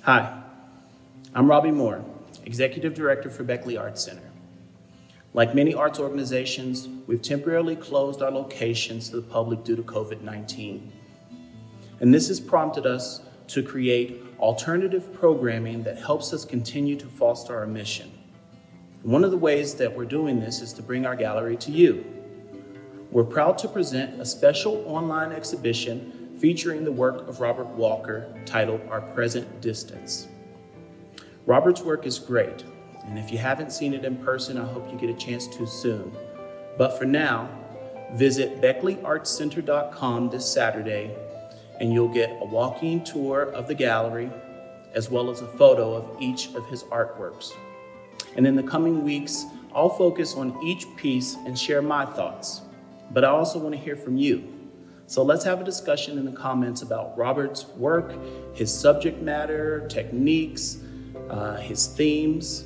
Hi, I'm Robbie Moore, Executive Director for Beckley Arts Center. Like many arts organizations, we've temporarily closed our locations to the public due to COVID-19. And this has prompted us to create alternative programming that helps us continue to foster our mission. And one of the ways that we're doing this is to bring our gallery to you. We're proud to present a special online exhibition featuring the work of Robert Walker titled Our Present Distance. Robert's work is great, and if you haven't seen it in person, I hope you get a chance to soon. But for now, visit BeckleyArtsCenter.com this Saturday, and you'll get a walking tour of the gallery, as well as a photo of each of his artworks. And in the coming weeks, I'll focus on each piece and share my thoughts. But I also want to hear from you. So let's have a discussion in the comments about Robert's work, his subject matter, techniques, his themes.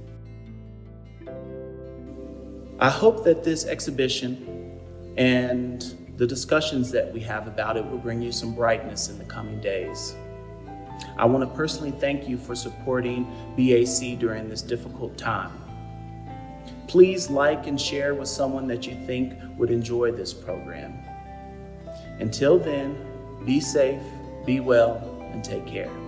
I hope that this exhibition and the discussions that we have about it will bring you some brightness in the coming days. I want to personally thank you for supporting BAC during this difficult time. Please like and share with someone that you think would enjoy this program. Until then, be safe, be well, and take care.